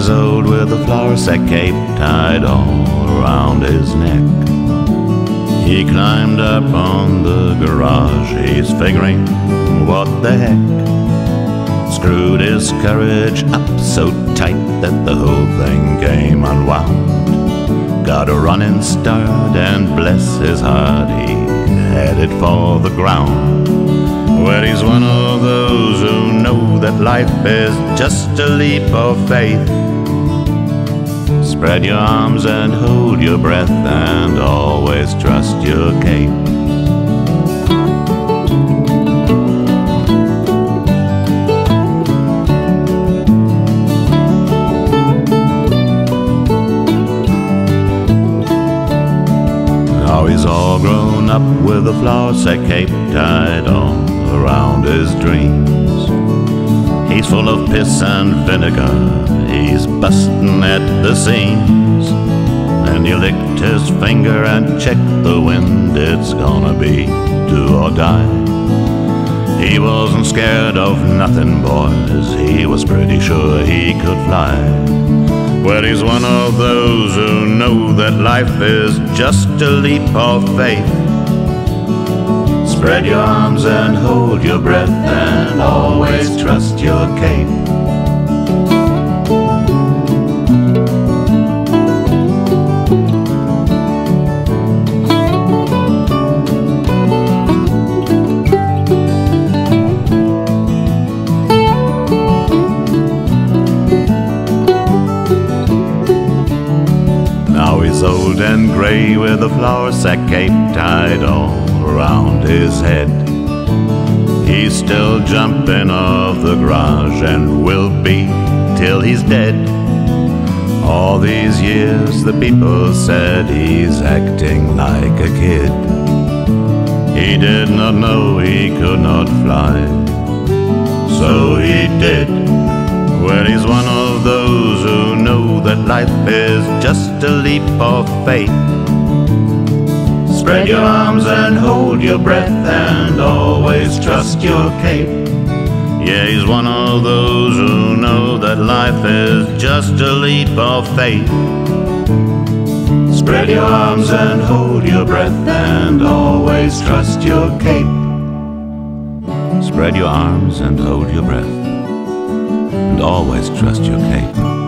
he's old with a flour sack cape tied all around his neck. He climbed up on the garage, he's figuring, what the heck. Screwed his courage up so tight that the whole thing came unwound. Got a running start and bless his heart, he headed for the ground. Well, he's one of those who know that life is just a leap of faith. Spread your arms and hold your breath and always trust your cape. Now he's all grown up with a flour sack cape tied on around his dreams. He's full of piss and vinegar, he's bustin' at the seams. And he licked his finger and checked the wind, it's gonna be do or die. He wasn't scared of nothing, boys, he was pretty sure he could fly. Well, he's one of those who know that life is just a leap of faith. Spread your arms and hold your breath and always trust your cape. Now he's old and gray with a flour sack cape tied all around his head. He's still jumping off the garage and will be till he's dead. All these years the people said he's acting like a kid. He did not know he could not fly, so he did. Well, he's one of those who know that life is just a leap of faith. Spread your arms and hold your breath and always trust your cape. Yeah, he's one of those who know that life is just a leap of faith. Spread your arms and hold your breath and always trust your cape. Spread your arms and hold your breath and always trust your cape.